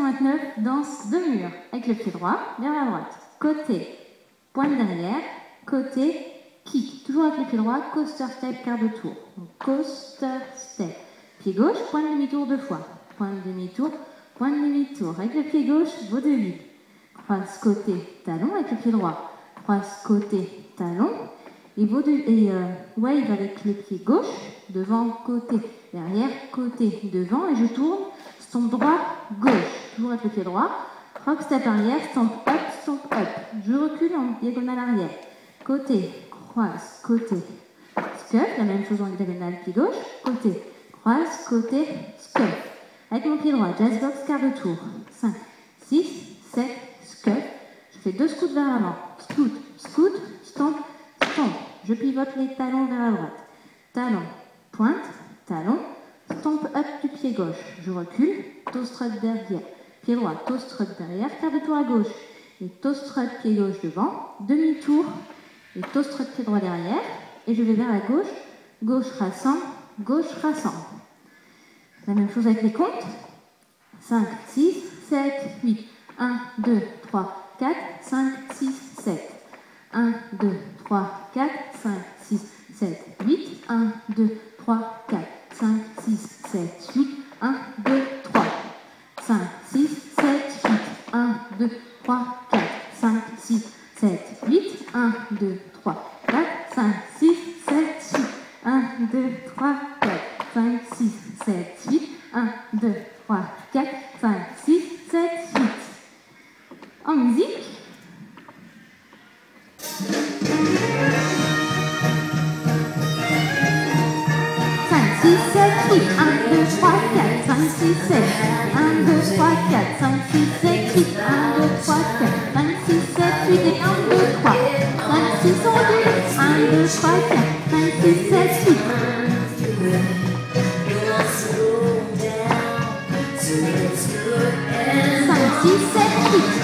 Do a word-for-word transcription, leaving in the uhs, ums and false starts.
cent vingt-neuf, danse de mur. Avec le pied droit, vers la droite. Côté, pointe derrière, côté, kick. Toujours avec le pied droit, coaster step, quart de tour. Donc, coaster step. Pied gauche, pointe demi-tour deux fois. Pointe demi-tour, pointe demi-tour. Avec le pied gauche, vaut de huit. Croise côté, talon avec le pied droit. Croise côté, talon. Et, vaut de, et euh, wave avec le pied gauche, devant, côté, derrière, côté, devant. Et je tourne, stomp droit, gauche. Toujours avec le pied droit. Rock step arrière, stomp up, stomp up. Je recule en diagonale arrière. Côté, croise, côté, scuff. La même chose en diagonale, pied gauche. Côté, croise, côté, scuff. Avec mon pied droit, jazz box, quart de tour. cinq, six, sept, scuff. Je fais deux scouts vers l'avant. Scoot, scoot, stomp, stomp. Je pivote les talons vers la droite. Talon, pointe, talon, stomp up du pied gauche. Je recule, toe strut derrière. Pied droit, toe strut derrière, quart de tour à gauche. Et toe strut pied gauche devant, demi-tour. Et toe strut pied droit derrière. Et je vais vers la gauche. Gauche rassemble, gauche rassemble. La même chose avec les comptes. cinq, six, sept, huit. un, deux, trois, quatre, cinq, six, sept. un, deux, trois, quatre, cinq, six, sept, huit. un, deux, trois, quatre, cinq, six, sept, huit. un, deux, trois. cinq, six, sept, huit. un, deux, trois, quatre, cinq, six, sept, huit. un, deux, trois, quatre, cinq, six, sept, huit. un, deux, trois, quatre, cinq, six, sept, huit. un, deux, trois, quatre, cinq, six, sept, huit. En musique. cinq, six, sept, huit. un, deux, trois, quatre, cinq, six, sept. un, deux, trois, quatre, cinq, six, sept, huit. un, deux, trois, quatre, cinq, six, sept, huit. Et un, deux, trois. cinq, six, on dit. un, deux, trois, quatre, cinq, six, sept, huit. cinq, six, sept, huit.